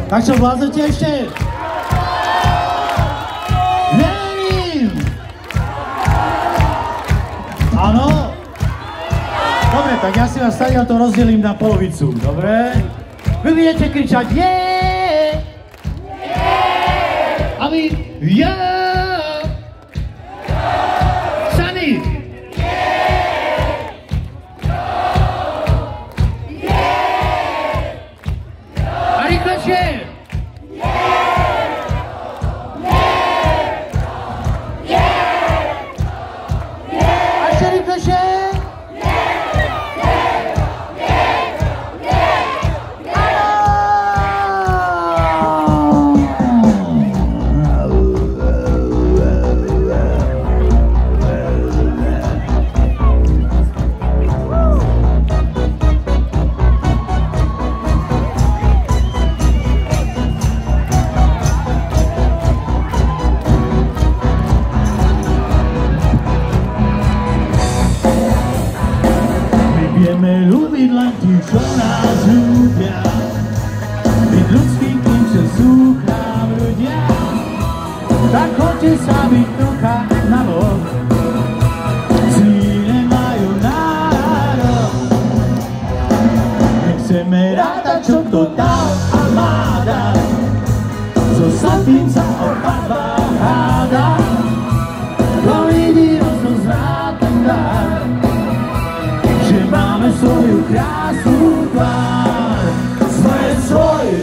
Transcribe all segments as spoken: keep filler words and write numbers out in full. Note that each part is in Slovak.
Tak čo, vládzete ešte? Verím! Áno? Dobre, tak ja si vás tady to rozdelím na polovicu, dobre? Vy budete kričať jeee! A vy jeee! Sami! A rýchlejšie! A ešte rýchlejšie! Vieme ľúbiť len tých, čo nás ľúbia, byť ľudským tým, čo sú k nám ľudia. Tak choďte sa byť trocha na bok, zlí nemajú nárok. Nechceme rátať, čo kto dal a má dať, so sladkým sa opadva háda, to vidí rozum zná ten dar. Máme svoju krásnu tvár. Sme svoji,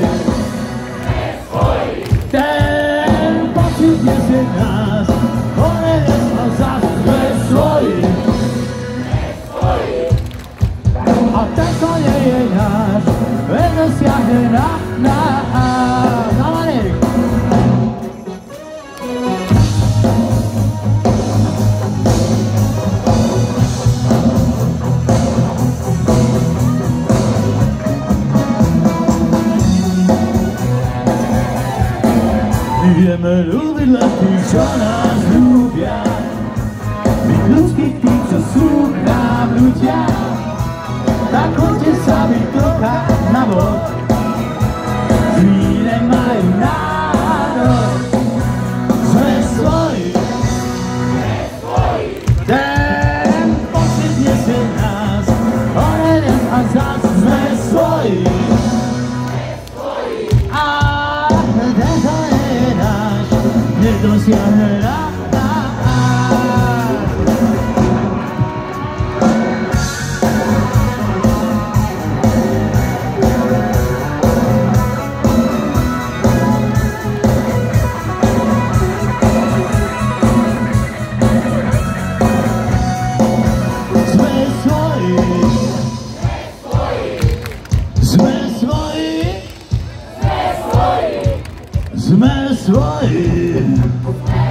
ten pocit nesie nás, hore a zas sme svoji. A ten, kto nie je náš, len dosiahne na nás. Zalanek! Vieme ľúbiť len tých, čo nás ľúbia, byť ľudských tých, čo sú k nám ľudia. Tak choďte sa byť trocha na bok, zlí nemajú nárok. Sme svoji, ten pocit nesie nás, hore a zas sme svoji. Nedosiahne na nás. Sme svoji, sme svoji, sme svoji.